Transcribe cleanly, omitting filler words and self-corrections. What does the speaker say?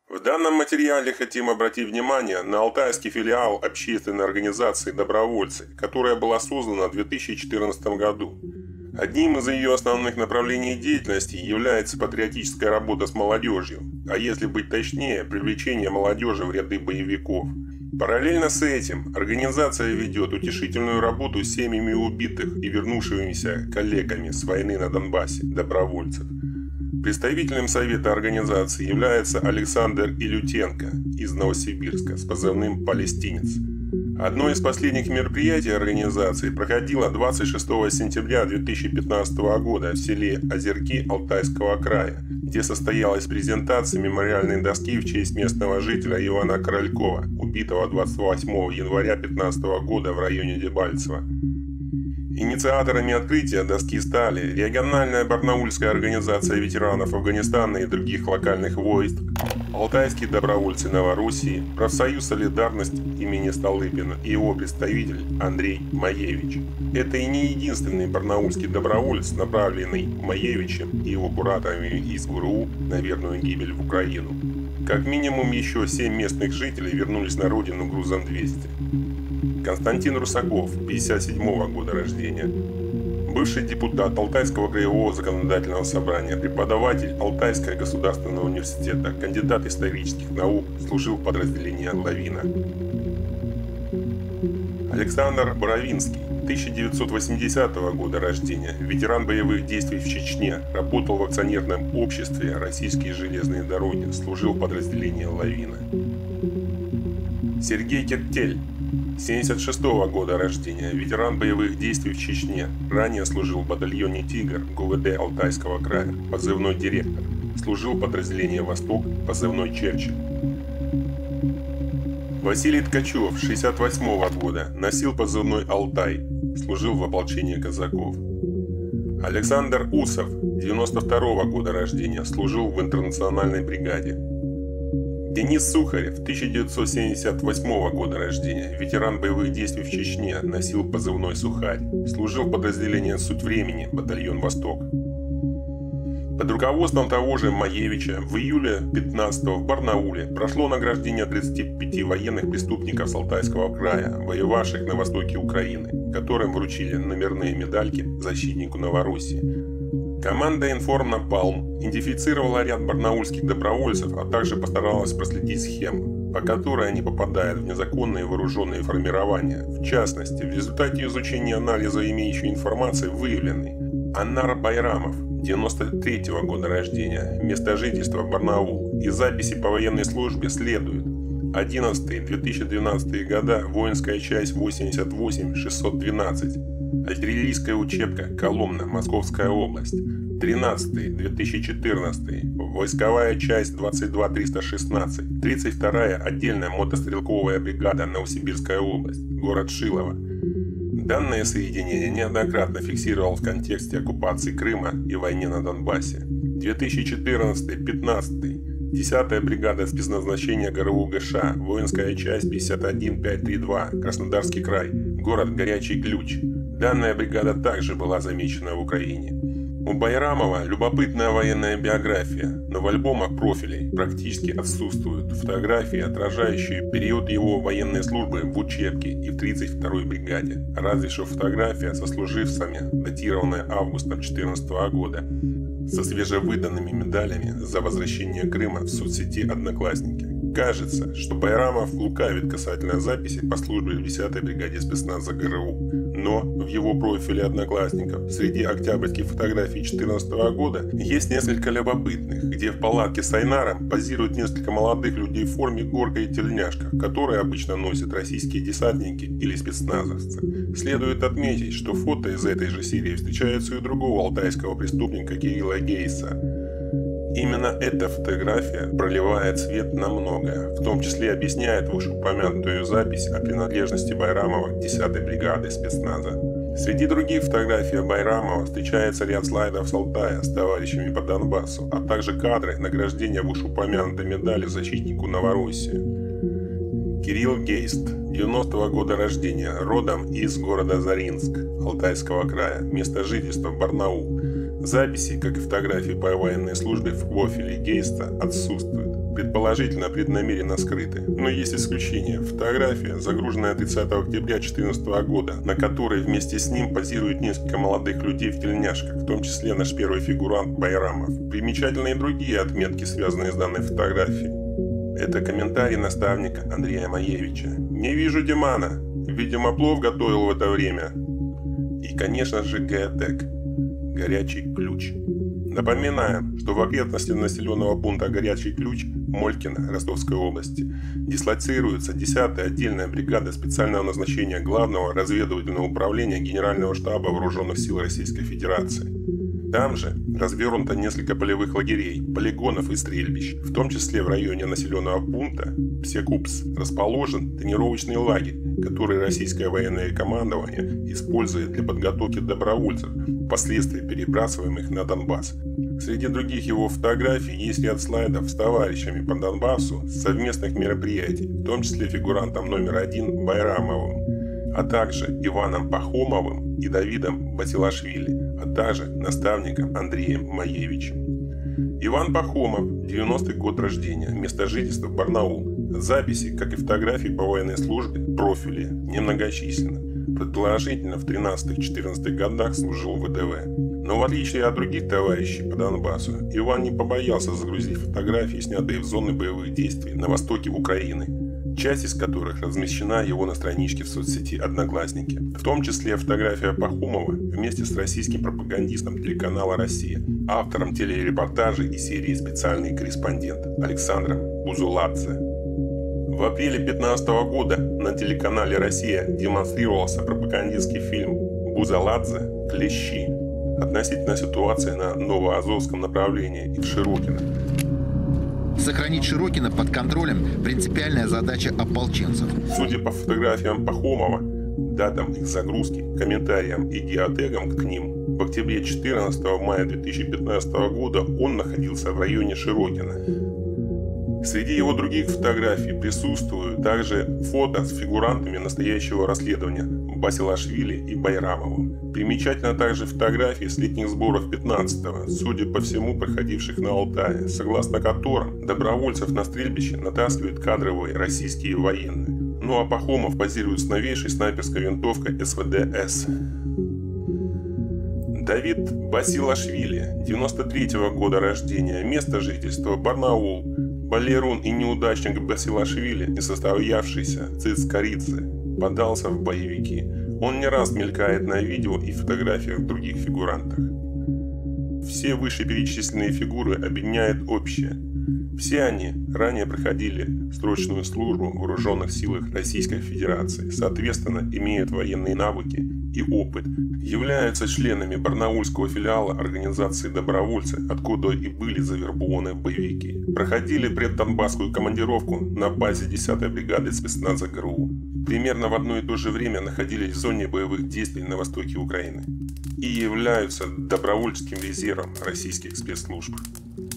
В данном материале хотим обратить внимание на алтайский филиал общественной организации «Добровольцы», которая была создана в 2014 году. Одним из ее основных направлений деятельности является патриотическая работа с молодежью, а если быть точнее, привлечение молодежи в ряды боевиков. Параллельно с этим организация ведет утешительную работу с семьями убитых и вернувшимися коллегами с войны на Донбассе добровольцев. Представителем совета организации является Александр Илютенко из Новосибирска с позывным «Палестинец». Одно из последних мероприятий организации проходило 26 сентября 2015 года в селе Озерки Алтайского края, где состоялась презентация мемориальной доски в честь местного жителя Ивана Королькова, убитого 28 января 2015 года в районе Дебальцево. Инициаторами открытия доски стали региональная барнаульская организация ветеранов Афганистана и других локальных войск, алтайские добровольцы Новороссии, профсоюз «Солидарность» имени Столыпина и его представитель Андрей Маевич. Это и не единственный барнаульский доброволец, направленный Маевичем и его кураторами из ГРУ на верную гибель в Украину. Как минимум еще 7 местных жителей вернулись на родину грузом 200. Константин Русаков, 1957 года рождения. Бывший депутат Алтайского краевого законодательного собрания, преподаватель Алтайского государственного университета, кандидат исторических наук, служил в подразделении «Лавина». Александр Боровинский, 1980 года рождения, ветеран боевых действий в Чечне, работал в акционерном обществе «Российские железные дороги», служил в подразделении «Лавина». Сергей Кертель, 1976 года рождения, ветеран боевых действий в Чечне, ранее служил в батальоне «Тигр» ГУВД Алтайского края, позывной «Директор», служил в подразделении «Восток», позывной «Черчилль». Василий Ткачев, 1968 года, носил позывной «Алтай», служил в ополчении казаков. Александр Усов, 1992 года рождения, служил в интернациональной бригаде. Денис Сухарев, 1978 года рождения, ветеран боевых действий в Чечне, носил позывной «Сухарь», служил в подразделении «Суть времени», батальон «Восток». Под руководством того же Маевича в июле 15-го в Барнауле прошло награждение 35 военных преступников с Алтайского края, воевавших на востоке Украины, которым вручили номерные медальки защитнику Новороссии. Команда «Информ-Напалм» идентифицировала ряд барнаульских добровольцев, а также постаралась проследить схему, по которой они попадают в незаконные вооруженные формирования. В частности, в результате изучения и анализа имеющей информации выявлены Аннар Байрамов, 1993 года рождения, место жительства Барнаул, и записи по военной службе следуют: 11-2012 года, воинская часть 88-612, артиллерийская учебка Коломна, Московская область, 13-2014, войсковая часть 22-316, 32-я отдельная мотострелковая бригада, Новосибирская область, город Шилово. Данное соединение неоднократно фиксировалось в контексте оккупации Крыма и войне на Донбассе. 2014-15, 10-я бригада спецназначения ГРУ ГШ, воинская часть 51532, Краснодарский край, город Горячий Ключ. Данная бригада также была замечена в Украине. У Байрамова любопытная военная биография, но в альбомах профилей практически отсутствуют фотографии, отражающие период его военной службы в учебке и в 32-й бригаде, разве что фотография со служивцами, датированная августом 2014 года, со свежевыданными медалями за возвращение Крыма в соцсети «Одноклассники». Кажется, что Байрамов лукавит касательно записи по службе в 10-й бригаде спецназа ГРУ. Но в его профиле Одноклассников среди октябрьских фотографий 2014 года есть несколько любопытных, где в палатке с Айнаром позируют несколько молодых людей в форме горка и тельняшка, которые обычно носят российские десантники или спецназовцы. Следует отметить, что фото из этой же серии встречаются и у другого алтайского преступника Кирилла Гейса. Именно эта фотография проливает свет на многое, в том числе объясняет вышеупомянутую запись о принадлежности Байрамова к 10-й бригады спецназа. Среди других фотографий Байрамова встречается ряд слайдов с Алтая с товарищами по Донбассу, а также кадры награждения вышеупомянутой медали защитнику Новороссии. Кирилл Гейст, 90-го года рождения, родом из города Заринск, Алтайского края, место жительства Барнаул. Записи, как и фотографии по военной службе в профиле Гейста, отсутствуют. предположительно преднамеренно скрыты. Но есть исключение. Фотография, загруженная 30 октября 2014 года, на которой вместе с ним позируют несколько молодых людей в тельняшках, в том числе наш первый фигурант Байрамов. Примечательны и другие отметки, связанные с данной фотографией. Это комментарий наставника Андрея Маевича. «Не вижу Димана. Видимо, плов готовил в это время». И, конечно же, ГЭТЭК. Горячий ключ. Напоминаем, что в окрестности населенного пункта Горячий Ключ Молькино Ростовской области дислоцируется 10-я отдельная бригада специального назначения Главного разведывательного управления Генерального штаба Вооруженных сил Российской Федерации. Там же развернуто несколько полевых лагерей, полигонов и стрельбищ. В том числе в районе населенного пункта Псекупс расположен тренировочный лагерь, который российское военное командование использует для подготовки добровольцев, впоследствии перебрасываемых на Донбасс. Среди других его фотографий есть ряд слайдов с товарищами по Донбассу совместных мероприятий, в том числе фигурантом номер 1 Байрамовым, а также Иваном Пахомовым и Давидом Басилашвили, а также наставником Андреем Маевичем. Иван Пахомов, 90-й год рождения, место жительства Барнаул. Записи, как и фотографии по военной службе, профили немногочисленны. Предположительно, в 13-14 годах служил в ВДВ. Но в отличие от других товарищей по Донбассу, Иван не побоялся загрузить фотографии, снятые в зоны боевых действий на востоке Украины, часть из которых размещена его на страничке в соцсети «Одноклассники». В том числе фотография Пахомова вместе с российским пропагандистом телеканала «Россия», автором телерепортажей и серии «Специальный корреспондент» Александром Бузуладзе. В апреле 2015 года на телеканале «Россия» демонстрировался пропагандистский фильм «Бузуладзе. Клещи» относительно ситуации на Новоазовском направлении и в Широкино. Сохранить Широкино под контролем – принципиальная задача ополченцев. Судя по фотографиям Пахомова, датам их загрузки, комментариям и геотегам к ним, в октябре 14 мая 2015 года он находился в районе Широкино. Среди его других фотографий присутствуют также фото с фигурантами настоящего расследования Басилашвили и Байрамовым. Примечательно также фотографии с летних сборов 15-го, судя по всему, проходивших на Алтае, согласно которым добровольцев на стрельбище натаскивают кадровые российские военные. Ну а Пахомов позирует с новейшей снайперской винтовкой СВД-С. Давид Басилашвили, 93-го года рождения, место жительства Барнаул, балерун и неудачник Басилашвили, не состоявшийся Цицкаридзе, подался в боевики. Он не раз мелькает на видео и фотографиях других фигурантов. Все вышеперечисленные фигуры объединяет общее. Все они ранее проходили срочную службу в вооруженных силах Российской Федерации, соответственно, имеют военные навыки и опыт, являются членами барнаульского филиала организации «Добровольцы», откуда и были завербованы боевики. Проходили преддонбасскую командировку на базе 10-й бригады спецназа ГРУ. Примерно в одно и то же время находились в зоне боевых действий на востоке Украины и являются добровольческим резервом российских спецслужб.